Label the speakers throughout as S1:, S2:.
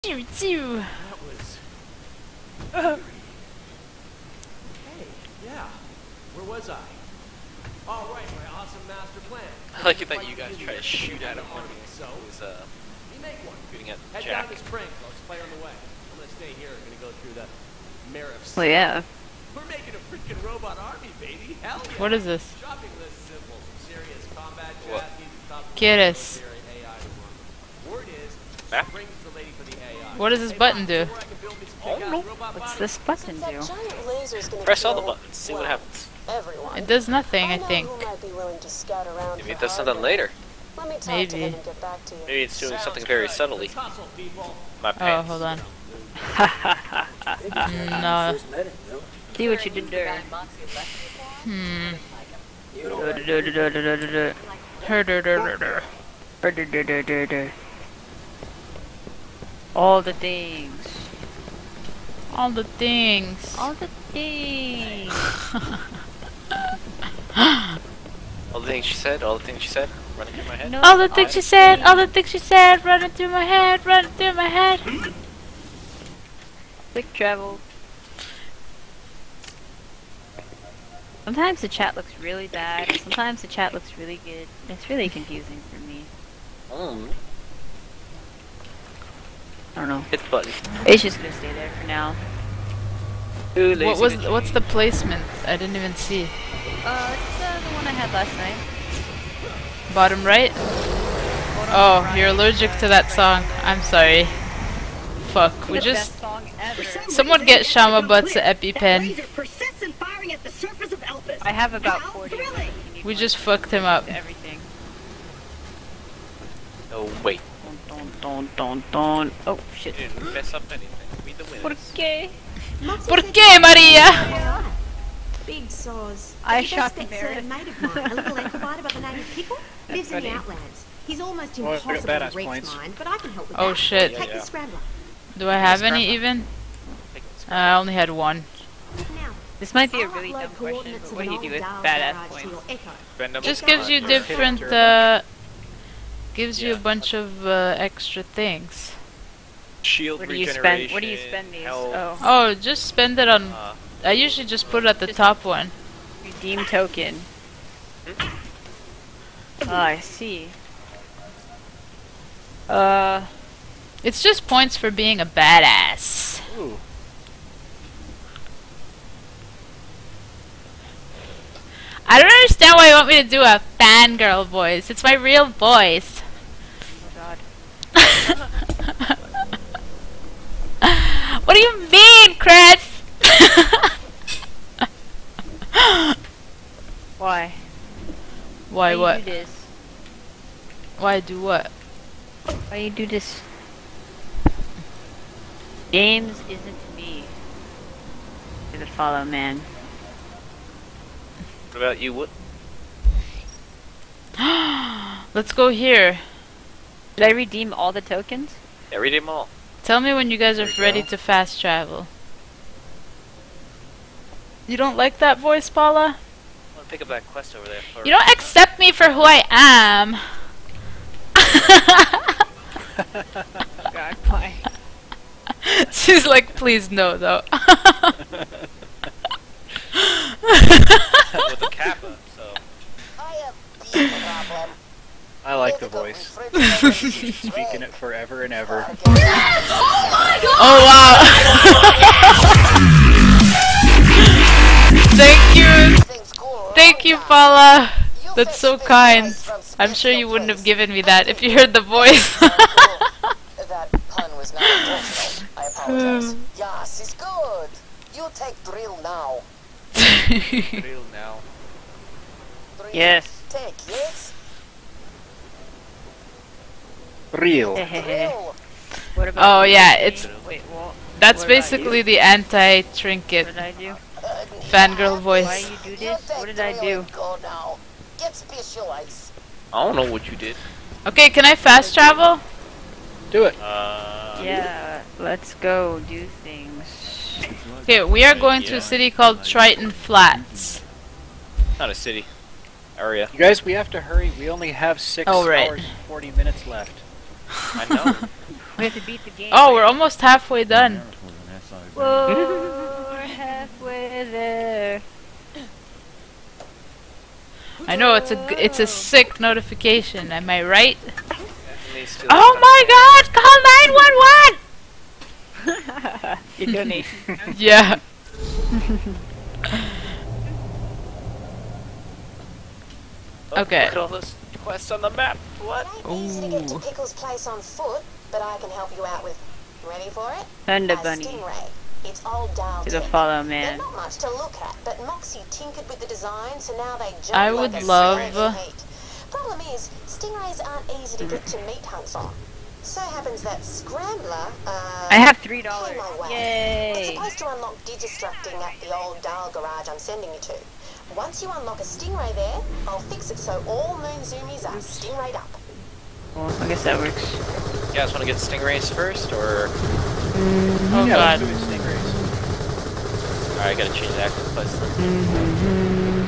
S1: Choo choo.
S2: That was... Hey, yeah. Where was I? All right, my awesome master plan.
S3: I like it that you guys try to shoot at him when
S2: So,
S3: he was
S2: you make one.
S3: shooting at
S2: Head
S3: Jack.
S2: down to Springclose, play on the way. I'm gonna stay here. I'm gonna go through the Mare of
S4: Well, yeah.
S2: We're making a freaking robot army, baby. Hell yeah.
S1: What is this?
S2: Shopping list simple. Some serious combat
S3: What?
S2: chassis.
S1: ¿Quieres?
S2: Word is,
S3: Map?
S2: Spring's the lady for the AI.
S1: What does this button do?
S3: I don't know.
S4: What's this button do?
S3: Press all the buttons, see what happens.
S1: It does nothing, I think.
S3: Maybe it does something later.
S1: Maybe.
S3: Maybe it's doing something very subtly. My
S1: Oh,
S3: pants.
S1: hold on. No.
S4: See what you did there.
S1: Hmm.
S4: Herder.
S1: Herder.
S4: All the things.
S1: All the things.
S4: All the things.
S3: All the things she said, all the things she said, running through my head.
S4: No,
S1: All the things she said, all the things she said, running through my head, running through my head.
S4: Quick travel. Sometimes the chat looks really bad. Sometimes the chat looks really good. It's really confusing for me. I don't know.
S3: Hit the button.
S4: It's just gonna stay there for now.
S3: Ooh, lazy
S1: What's the placement? I didn't even see.
S4: It's the one I had last night.
S1: Bottom right? Oh, you're allergic to that song. I'm sorry. Fuck, we
S4: The
S1: just...
S4: best song ever.
S1: Someone get Shama Butts an EpiPen.
S4: I have about 40 of them.
S1: We just fucked him up.
S4: Everything.
S3: Oh, wait.
S4: Don't. Oh, shit.
S3: You didn't mess up anything. We the winners.
S4: Por qué?
S1: ¿Por qué, Maria?
S5: Big saws.
S4: I
S5: The
S4: shot
S5: best
S4: the
S5: vet's a
S4: bear.
S5: mate of mine, a little equibiter by the name of Pickle, lives in the
S4: funny.
S5: outlands. He's almost
S6: Oh, I got
S5: impossible to
S6: badass
S5: reach
S6: points.
S5: mine, but I can help with
S1: Oh
S5: that.
S1: shit.
S5: Take
S3: Yeah.
S5: the scrambler.
S1: Do I have any even? I only had one.
S5: Now,
S4: This might be a
S5: I'll
S4: really
S5: upload
S4: dumb question,
S5: coordinates
S4: but
S5: of
S4: what do
S5: an
S4: you do
S5: old
S4: with
S5: Dale
S4: badass
S5: garage to
S4: points?
S5: your Echo.
S3: Random
S1: Just
S3: card.
S1: gives you
S6: Hit
S1: different,
S6: her.
S1: gives you a bunch of extra things.
S3: Shield
S4: Where do you
S3: regeneration.
S4: spend? Where do you spend these?
S3: health,
S4: Oh,
S1: Oh, just spend it on...
S3: uh,
S1: I usually just put it at the top one.
S4: redeem token. Oh, I see.
S1: It's just points for being a badass.
S6: Ooh.
S1: I don't understand why you want me to do a fangirl voice. It's my real voice.
S4: Oh god.
S1: What do you mean, Chris?
S4: Why?
S1: Why
S4: you
S1: what?
S4: do this?
S1: Why do what?
S4: Why you do this? Games isn't me. You're the follow man.
S3: what about you? What?
S1: Let's go here.
S4: Did I redeem all the tokens?
S3: Yeah, read them all.
S1: Tell me when you guys are
S6: There you
S1: ready
S6: go.
S1: to fast travel. You don't like that voice, Paula?
S3: I want to pick up that quest over there. For
S1: You don't accept me for who I am.
S4: God, why?
S1: She's like, please no, though.
S3: with the kappa, so.
S6: I like the voice. Speaking it forever and ever.
S1: Oh wow! Thank you, Paula. That's so kind. I'm sure you wouldn't have given me that if you heard the voice.
S7: That pun was not intentional. I apologize. Yes, it's good. You take drill now.
S3: Real now.
S7: Drill.
S4: Yes.
S7: Take, yes?
S6: Real.
S7: Drill.
S4: What about
S1: Oh
S4: you?
S1: yeah, it's
S4: Wait, what?
S1: that's
S4: What did I
S1: basically the anti-trinket
S4: What did I do?
S1: fangirl
S4: Why
S1: voice.
S4: you do
S7: You
S4: this?
S7: take
S4: What did I
S7: drill
S4: do?
S7: and go now. Get specialized.
S3: I don't know what you did.
S1: Okay, can I fast travel?
S6: Do it.
S4: Yeah, let's go do things.
S1: Okay, we are going to a city called Triton Flats.
S3: Not a city. Area.
S6: You guys, we have to hurry. We only have 6
S1: Oh, right.
S6: hours and 40 minutes left.
S3: I know.
S4: We have to beat the game.
S1: Oh, we're almost halfway done.
S4: Whoa, we're halfway there.
S1: I know it's a sick notification. Am I right?
S3: Definitely still
S1: Oh my God! Call 911.
S4: Your donation.
S1: Yeah.
S3: Oh,
S1: Okay.
S3: Look at all those quests on the map. What?
S7: It ain't easy to get to
S1: Ooh.
S7: Pickle's place on foot, but I can help you out with. Ready for it?
S4: Thunder
S7: A
S4: Bunny.
S7: Stingray. It's old dial
S4: He's a
S7: tech.
S4: follow
S7: They're
S4: man.
S7: not much to look at, but Moxie tinkered with the design, so now they jump
S1: I
S7: like
S1: would
S7: a
S1: love-
S7: stingray from heat. Problem is, stingrays aren't easy to get your meat hunks on. So happens that Scrambler,
S4: I have $3.
S7: came my way. It's
S4: Yay!
S7: supposed to unlock digistructing at the old dial garage I'm sending you to. Once you unlock a Stingray there, I'll fix it so all Moon Zoomies are Stingrayed up.
S4: Well, I guess that works.
S3: You guys want to get stingrays first, or?
S1: Oh
S6: Yeah,
S1: God.
S6: let's do it, stingrays.
S3: Alright, I gotta change the active quest then.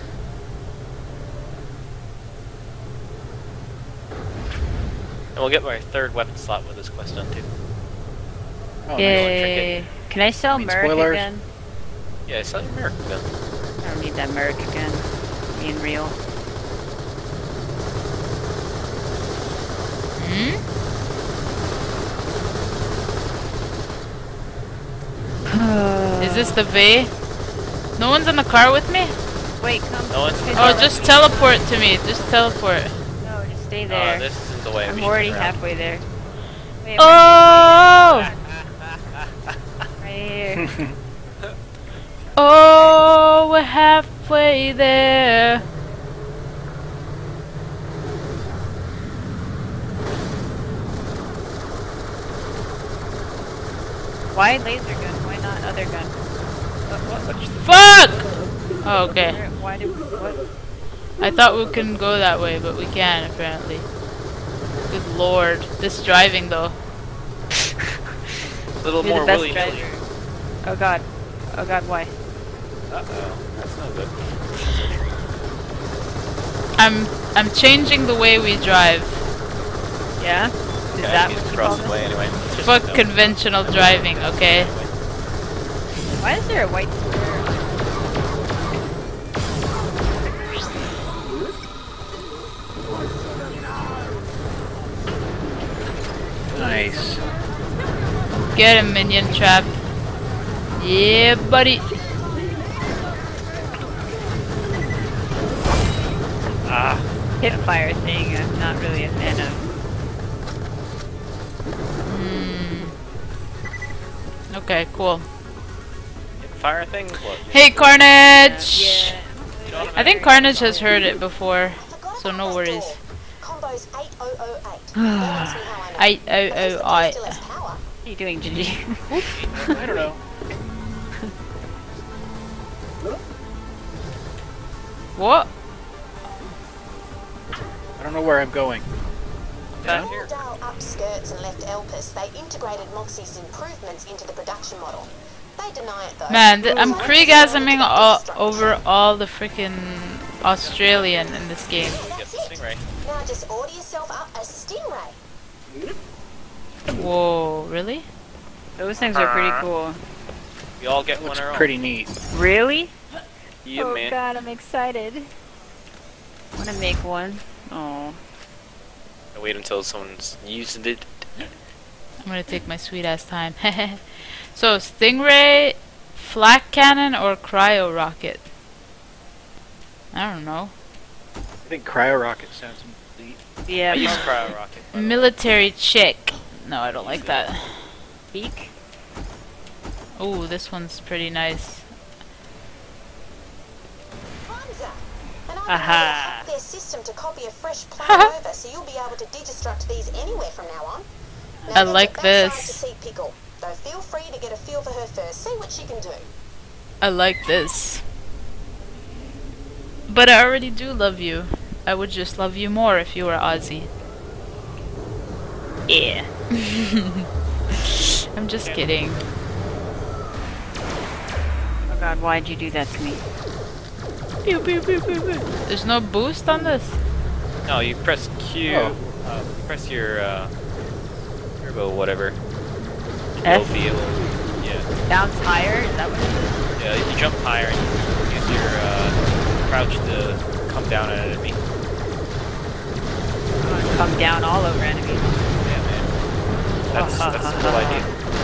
S3: And we'll get my third weapon slot with this quest done too.
S6: Oh, nice.
S4: Yay! Can I sell
S6: Mean
S4: Merc
S6: spoilers?
S4: again?
S3: Yeah, sell your American gun.
S4: I don't need that Merc again. Being real.
S1: Hmm? Is this the V? No one's in the car with me?
S4: Wait, come.
S3: No one's-
S1: Oh, just teleport to me. Just teleport.
S4: No, just stay there.
S3: This isn't the way. we
S4: I'm
S3: should
S4: already
S3: turn around.
S4: halfway there. Wait,
S1: Oh!
S4: right here.
S1: Oh, we're halfway there.
S4: Why laser gun? Why not other gun?
S1: Fuck! Oh, okay.
S4: Why did we, what?
S1: I thought we couldn't go that way, but we can apparently. Good lord. This driving though.
S3: A little
S4: You're
S3: more
S4: the best
S3: willy nilly.
S4: driver. Oh god. Oh god, why?
S3: Uh-oh. That's not good.
S1: I'm changing the way we drive.
S4: Yeah? Is
S3: Okay,
S4: that
S3: he's
S4: what you
S3: across
S4: call
S3: the
S4: this?
S3: way anyway. Just
S1: Fuck
S3: no.
S1: conventional driving, okay?
S4: Why is there a white square?
S6: Nice.
S1: Get him, minion trap. Yeah, buddy.
S4: Hip fire thing I'm not really a fan of.
S1: Okay, cool.
S3: Fire thing? What?
S1: Hey, Carnage!
S4: Yeah.
S1: I think Carnage has heard it before, so no worries.
S7: Combos 8008. Don't ask me how I know.
S1: I
S7: At least it
S1: I
S7: still has power.
S4: What are you doing, Gigi?
S6: I don't know.
S1: What?
S6: I don't know where I'm going.
S3: Down
S7: When
S3: here.
S7: Dial up skirts and left Elpis, they integrated Moxie's improvements into the production model. They deny it though.
S1: Man, I'm Kriegasming all over all the freaking Australian in this game.
S3: Get
S7: That's
S3: the
S7: it.
S3: stingray.
S7: Now just order yourself up a Stingray.
S1: Whoa, really?
S4: Those things are pretty cool.
S3: We all get
S6: Looks
S3: one our own.
S6: pretty neat.
S4: Really?
S3: Yeah,
S4: oh
S3: man.
S4: god, I'm excited. I wanna make one. Oh.
S3: I wait until someone's used it.
S1: I'm gonna take my sweet ass time. So, Stingray, flak cannon, or cryo rocket? I don't know.
S6: I think cryo rocket sounds neat.
S4: Yeah,
S3: I use
S4: probably.
S3: cryo rocket. by the way.
S1: Military chick. No, I don't like that.
S4: Beak?
S1: Ooh, this one's pretty nice.
S7: Hamza. And I've
S4: Aha.
S7: hacked their system to copy a fresh plan over, so you'll be able to destruct these anywhere from now on. Now
S1: I
S7: get
S1: like
S7: your backside
S1: this.
S7: To see Pickle. Though feel free to get a feel for her first. See what she can do.
S1: I like this. But I already do love you. I would just love you more if you were Aussie.
S4: Yeah.
S1: I'm just kidding.
S4: Oh god, why'd you do that to me?
S1: Pew, pew, pew, pew, pew. There's no boost on this?
S3: No, you press Q.
S6: Oh.
S3: You press your Turbo, whatever.
S4: F?
S3: You'll be able. Yeah.
S4: Bounce higher? Is that what it is?
S3: Yeah, you jump higher and use your crouch to come down at an enemy.
S4: Come down all over enemies.
S3: Yeah, man. That's the whole idea.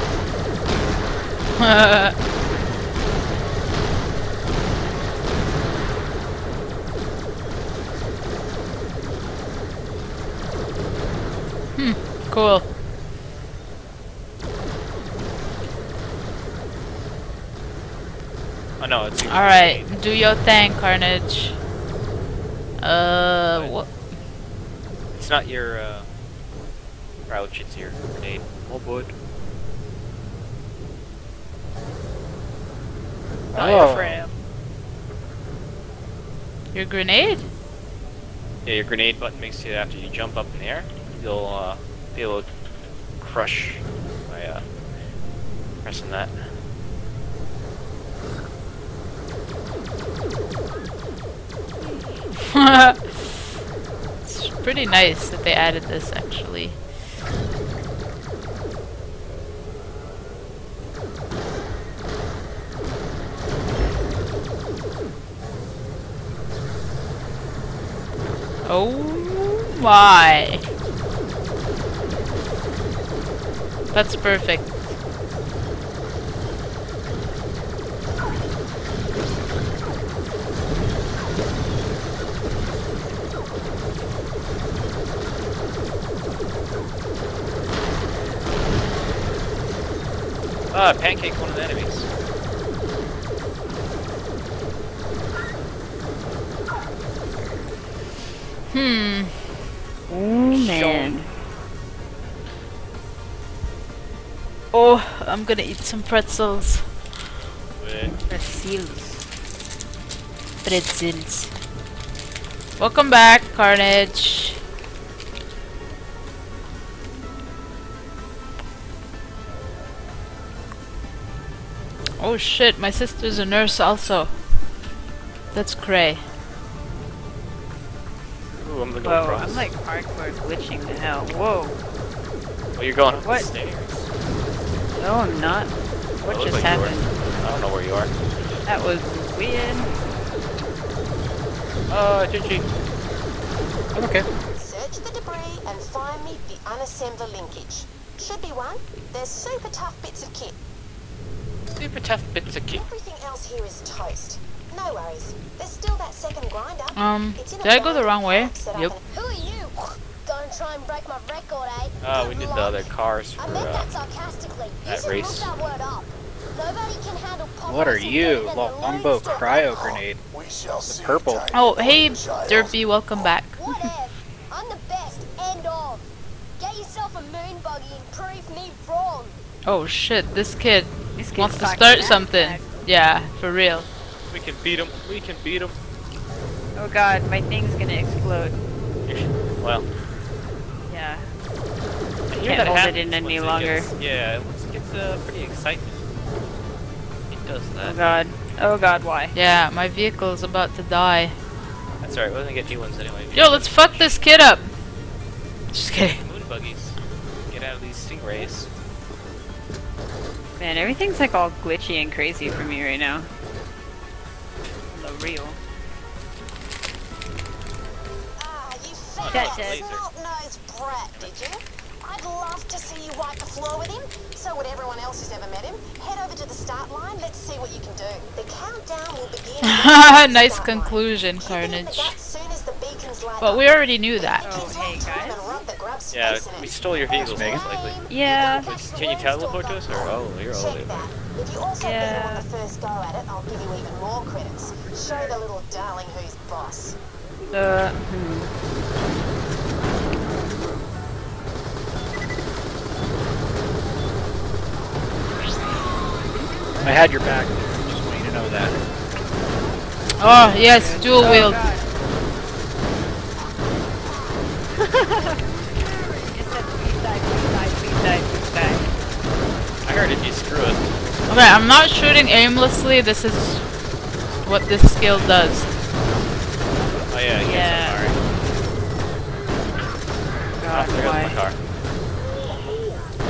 S1: Cool.
S3: Oh no, it's
S1: Alright, do your thing, Carnage. What?
S3: It's not your crouch, it's your grenade. Oh boy.
S4: Diaphragm.
S1: Your grenade?
S3: Yeah, your grenade button makes it after you jump up in the air, you'll be able to crush by pressing that.
S1: It's pretty nice that they added this, actually. Oh my! That's perfect.
S3: Ah, pancake one of the enemies.
S4: Oh man.
S1: Oh, I'm gonna eat some pretzels. Pretzels. Welcome back, Carnage. Oh shit, my sister's a nurse also. That's cray.
S3: Ooh, I'm gonna go
S4: Whoa,
S3: across.
S4: I'm like hardcore glitching to hell. Whoa.
S3: Well, you're going up
S4: What?
S3: the stairs.
S4: No, I'm not. What
S3: It looks
S4: just
S3: like you were.
S4: happened?
S3: I don't know where you are.
S4: That was weird.
S3: GG.
S6: I'm okay.
S7: Search the debris and find me the unassembler linkage. Should be one. There's super tough bits of kit.
S3: Super tough bits of kit.
S7: Everything else here is toast. No worries. There's still that second grinder. It's in a
S1: Did I go the
S7: bag
S1: wrong way?
S7: set up
S1: Yep.
S7: in- Who are you? Don't try and break my record, eh?
S3: Oh, we
S7: Good
S3: need the
S7: luck.
S3: other cars for
S7: I meant that sarcastically. You
S3: that
S7: should
S3: race.
S7: look that word up. Nobody can handle
S6: What are
S7: population
S6: you?
S7: better than the
S6: Longbow
S7: Lone Star
S6: cryo
S7: Rat.
S6: grenade.
S2: We shall see.
S6: Purple.
S2: tiny
S1: Oh, hey,
S2: child.
S1: Derpy, welcome back.
S7: Whatever. I'm the best. End of. Get yourself a moon buggy and prove me wrong.
S1: Oh shit, this kid
S4: This kid's
S1: wants to
S4: talking
S1: start
S4: that
S1: something.
S4: back.
S1: Yeah, for real.
S3: We can beat him. We can beat him.
S4: Oh god, my thing's gonna explode.
S3: Well,
S4: Yeah.
S3: I hear
S4: Can't
S3: that
S4: hold it
S3: happens
S4: in any
S3: once it
S4: longer.
S3: Gets, yeah, once it gets pretty excitement. It does
S4: Oh
S3: that.
S4: god. Oh god, why?
S1: Yeah, my vehicle is about to die.
S3: That's alright. We're gonna get new ones anyway.
S1: Yo, let's fuck this kid up. Just kidding.
S3: Moon buggies. Get out of these stingrays.
S4: Man, everything's like all glitchy and crazy for me right now. The real.
S7: Ah, you
S3: Oh,
S7: fat
S4: no, laser.
S7: snot-nosed brat, did you? I'd love to see you wipe the floor with him. So would everyone else who's ever met him. Head over to the start line. Let's see what you can do. The countdown will begin. at the
S1: Nice
S7: start line.
S1: conclusion,
S7: Keep it in the
S1: Carnage.
S7: gut soon as the beacons light
S1: But
S7: up.
S1: we already knew that.
S4: Oh, hey, guys.
S3: Yeah, we stole your vehicles most likely.
S4: Yeah.
S3: Can you teleport to us, or you're all
S7: Check
S3: there?
S7: that. If you also
S4: Yeah.
S7: beat him on the first go at it, I'll give you even more credits. Show the little darling who's boss.
S6: I had your back there. Just want you to know that.
S1: Oh, yes, dual wield.
S4: Oh, It said please die, please die, please die, please die.
S3: I heard if you screw us.
S1: Okay, I'm not shooting aimlessly. This is what this skill does.
S3: Oh yeah,
S4: Yeah.
S3: Alright.
S4: God,
S3: Oh, there goes
S4: why?
S3: my car.